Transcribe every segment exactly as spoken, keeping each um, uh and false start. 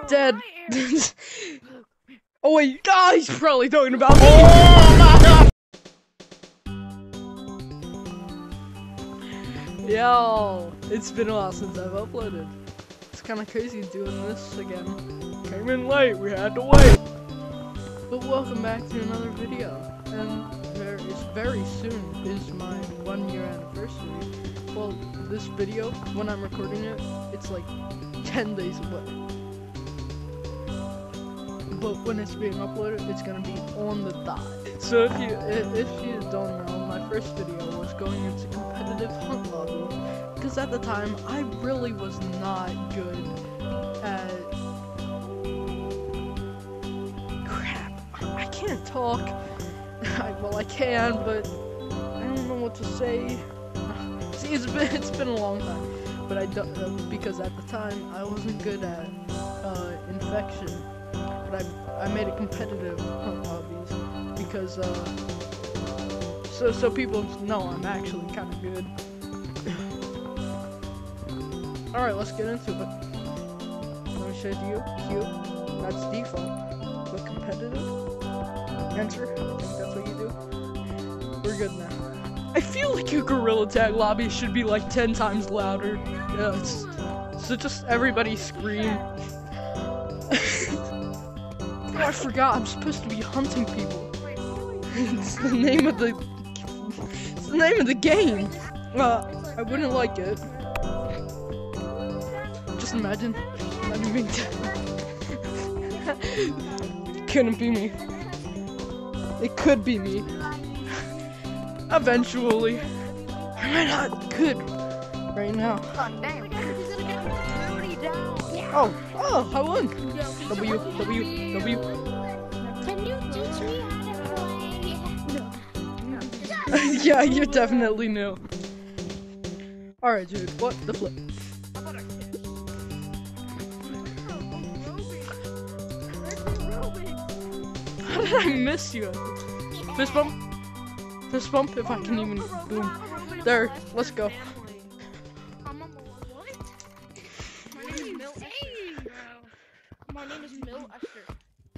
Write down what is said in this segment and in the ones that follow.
Dead. Oh wait, ah, he's probably talking about me. Oh my god! Yo, it's been a while since I've uploaded. It's kind of crazy doing this again. Came in late, we had to wait. But welcome back to another video. And there is very soon is my one year anniversary. Well, this video, when I'm recording it, it's like ten days away. But when it's being uploaded, it's gonna be on the dot. So if you if you don't know, my first video was going into competitive hunt lobby, because at the time I really was not good at crap. I can't talk. I, well, I can, but I don't know what to say. See, it's been it's been a long time, but I don't uh, because at the time I wasn't good at uh, infection. But I, I made it competitive hunt lobbies because uh, so so people know I'm actually kind of good. All right, let's get into it. Let me show you. Q. That's default. But competitive. Enter. I think that's what you do. We're good now. I feel like your Gorilla Tag lobby should be like ten times louder. Yeah, it's, so just everybody scream. Oh, I forgot. I'm supposed to be hunting people. It's the name of the. It's the name of the game. Uh, I wouldn't like it. Just imagine. Imagine being dead. It couldn't be me. It could be me. Eventually. I'm not good right now. Oh, oh, I won. W, W, W. Can you teach me how to play? Yeah, you're definitely new. Alright, dude, what the flip? How did I miss you? Fist bump? Fist bump, if I can even. Boom. There, let's go. My name is Mill Usher.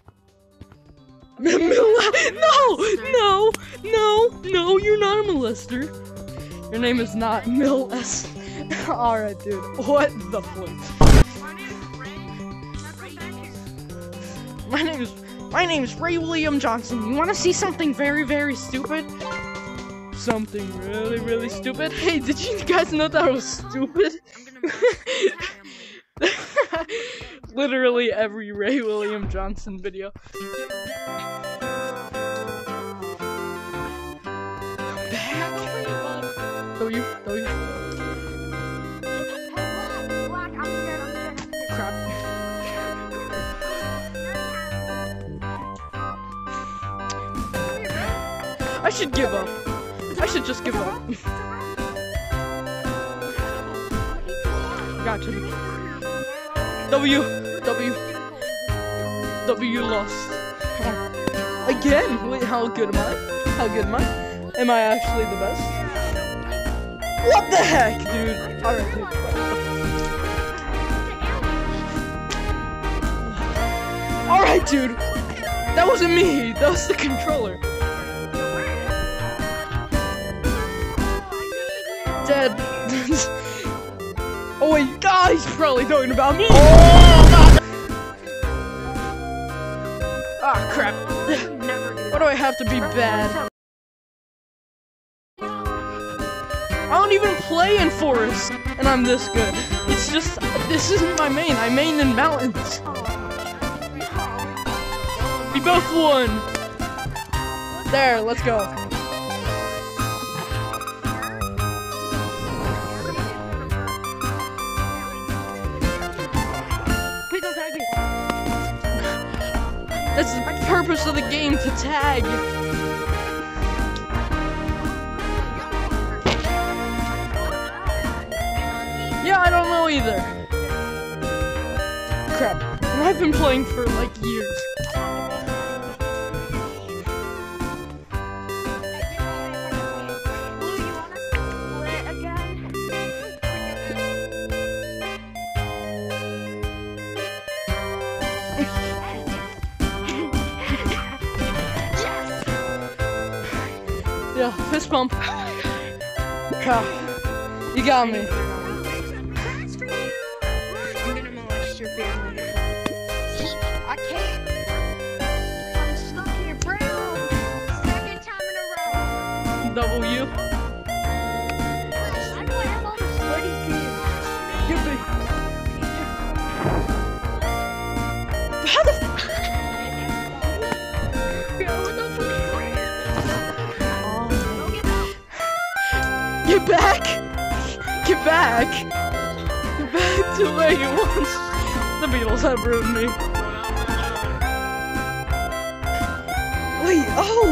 Mil no, no, no, no, you're not a molester. Your name is not Mill S. Alright, dude, what the flip? My name is, my name is Ray William Johnson. You wanna see something very, very stupid? Something really, really stupid? Hey, did you guys know that was stupid? Literally every Ray William Johnson video. Back. W, W. Crap. I should give up. I should just give up. Gotcha. W, W, W lost. Oh. Again? Wait, how good am I? How good am I? Am I actually the best? What the heck, dude? Alright, dude. Alright, dude. That wasn't me. That was the controller. Dead. Oh wait, ah, he's probably talking about me. Oh my. Ah, crap. Why do I have to be bad? I don't even play in Forest, and I'm this good. It's just, this isn't my main. I main in mountains. We both won. There, let's go. That's the purpose of the game, to tag. Yeah, I don't know either. Crap. And I've been playing for like years. fist pump. Ah, you got me. I'm gonna molest your family. I can't. I'm stuck here, bro. Second time in a row. W. I know I have all this bloody tears. Give me. How the f- Get back! Get back! Get back to where you once. The Beatles have ruined me. Wait, oh!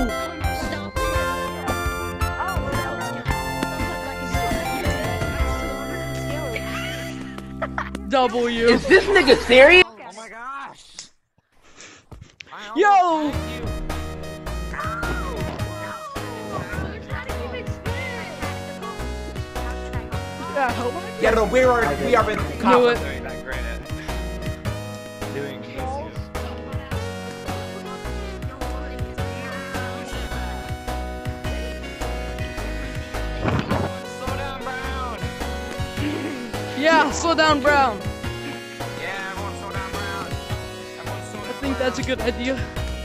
W. Is this nigga serious? Oh my gosh! Yo! Yeah, help. Yeah, no, we are we are in Knew it. conflict doing that, granted. Doing this. Slow down, Brown. Yeah, slow down, Brown. Yeah, everyone slow down, Brown. Everyone slow I down. think that's a good idea.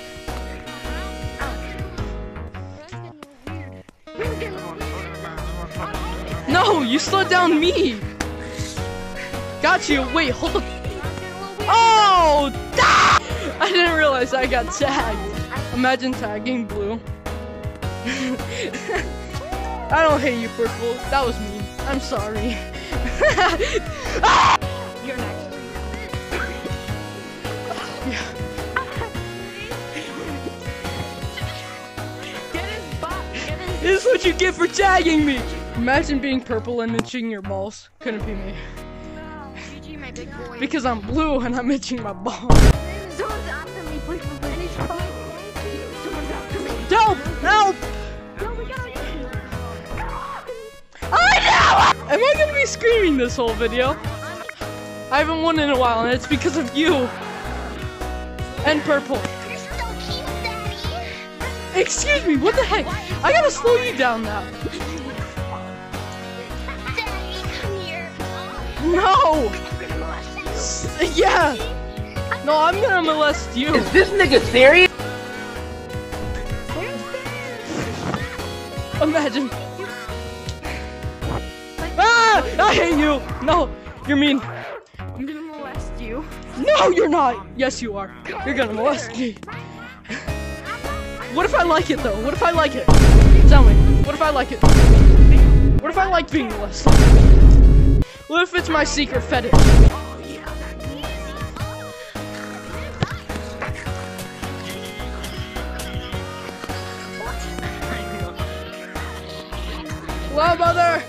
No, you slowed down me. Got you. Wait, hold on. Oh! Ah! I didn't realize I got tagged. Imagine tagging Blue. I don't hate you, Purple. That was mean. I'm sorry. Ah! You're next. Get his butt. Get his. This is what you get for tagging me. Imagine being purple and itching your balls. Couldn't be me. G G, my big boy. Because I'm blue and I'm itching my balls. Someone's after me, please, please, please. Someone's after me. Help! Help! No, we gotta use I know! Am I gonna be screaming this whole video? I haven't won in a while, and it's because of you. And purple. You're so cute, Daddy. Excuse me, what the heck? I gotta slow you down now. Daddy, come here. No! I'm gonna molest you. S- Yeah! No, I'm gonna molest you. Is this nigga serious? Imagine. Ah! I hate you! No! You're mean. I'm gonna molest you. No, you're not! Yes, you are. You're gonna molest me. What if I like it, though? What if I like it? Tell me. What if I like it? What if I like being molested? What if it's my secret fetish? Hello, mother!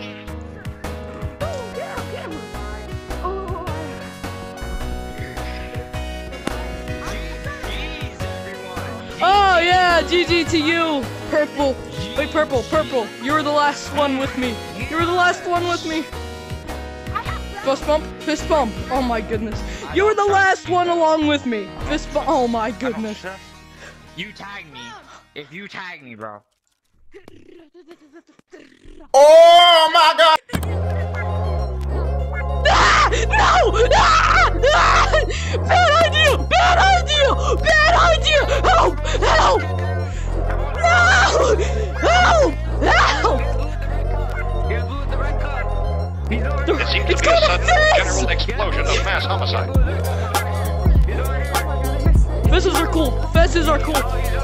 Oh, yeah! G G to you! Purple. Wait, purple, purple. You were the last one with me. You were the last one with me. Fist bump, fist bump. Oh my goodness. You were the last one along with me. Fist bump. Oh my goodness. You tag me. If you tag me, bro. Oh my god! Ah! No! Ah! Ah! Bad idea! Bad idea! Bad idea! Help! Help! No! Help! Help! You're blue with the red card. He's over The- here. It seems It's to be a gonna sudden fizz! general explosion of mass homicide. He's over here. Fizzes are cool. Fizzes are cool. He's over here.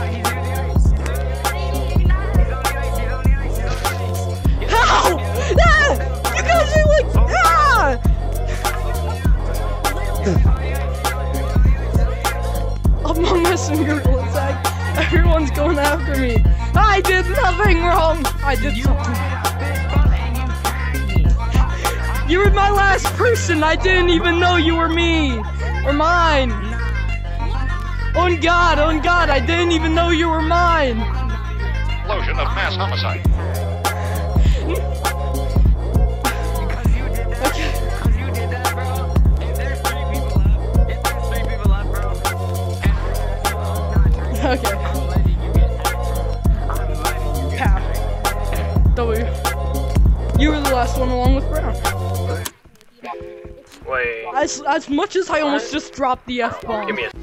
How? Ah! You guys are like, ah! Among Us and Google attack. Everyone's going after me. I did nothing wrong. I did something. You were my last person. I didn't even know you were me or mine. On God, on God, I didn't even know you were mine. Explosion of mass homicide. Okay. You did that, bro. If there's three people left, if there's three people left, bro, and Okay. I'm letting you get I'm letting you get Pow. going along with Brown. Wait. As as much as I almost just dropped the F bomb. Give me a.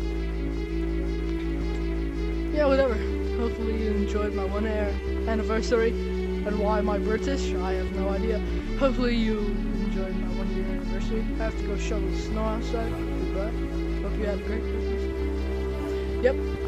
Yeah, whatever. Hopefully you enjoyed my one year anniversary. And why am I British? I have no idea. Hopefully you enjoyed my one year anniversary. I have to go shovel snow outside. Goodbye. Hope you had a great Christmas. Yep.